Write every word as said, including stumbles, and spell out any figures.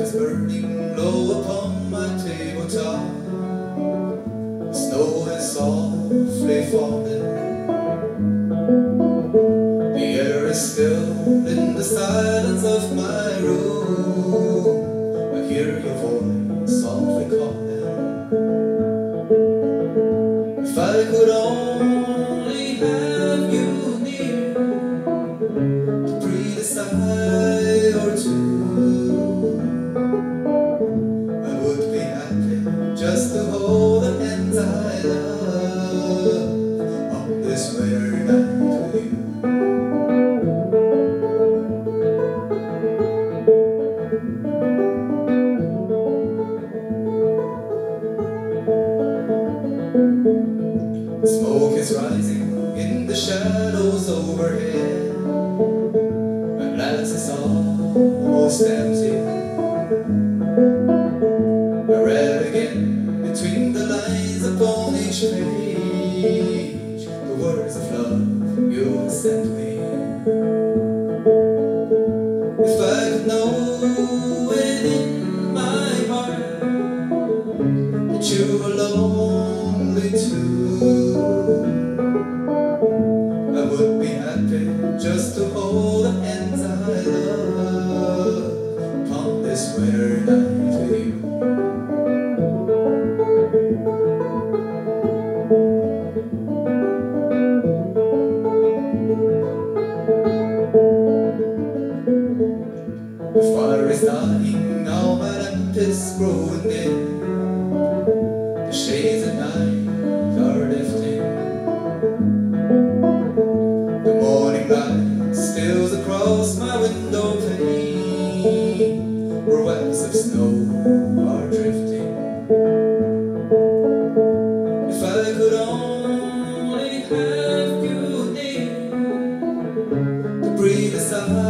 is burning low upon my tabletop. The snow is softly falling. The air is still in the silence of my room. I hear your voice softly calling. If I could only have you near to breathe a sigh or two, I would be happy just to hold the hands I love on this winter night with you. Smoke is rising in the shadows overhead. My glass is almost empty. I read again between the lines upon each page the words of love you have sent me. If I could know it in my heart that you were lonely too, I would be happy just to hold the hands I love upon this winter night with you. The fire is dying now, my lamp is growing dim. The shades at night are lifting. The morning light steals across my window pane, where webs of snow are drifting. If I could only have you near to breathe a sigh